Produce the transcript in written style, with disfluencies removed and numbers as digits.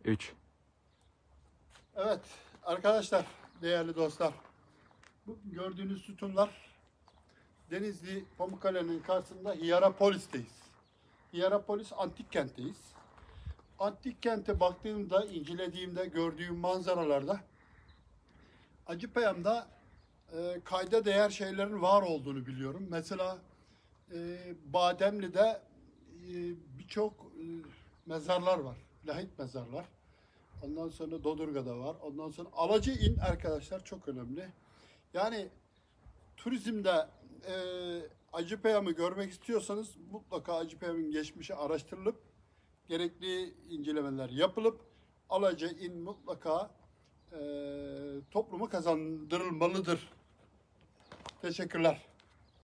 3. Evet arkadaşlar, değerli dostlar. Bu gördüğünüz sütunlar Denizli Pamukkale'nin karşısında Hierapolis'teyiz. Hierapolis antik kentteyiz. Antik kente baktığımda, incelediğimde gördüğüm manzaralarda Acıpayam'da kayda değer şeylerin var olduğunu biliyorum. Mesela Bademli'de birçok mezarlar var. Lahit mezarlar. Ondan sonra Dodurga'da var. Ondan sonra Alacıin arkadaşlar çok önemli. Yani turizmde Acıpayam'ı görmek istiyorsanız mutlaka Acıpayam'ın geçmişi araştırılıp gerekli incelemeler yapılıp Alacıin mutlaka topluma kazandırılmalıdır. Teşekkürler.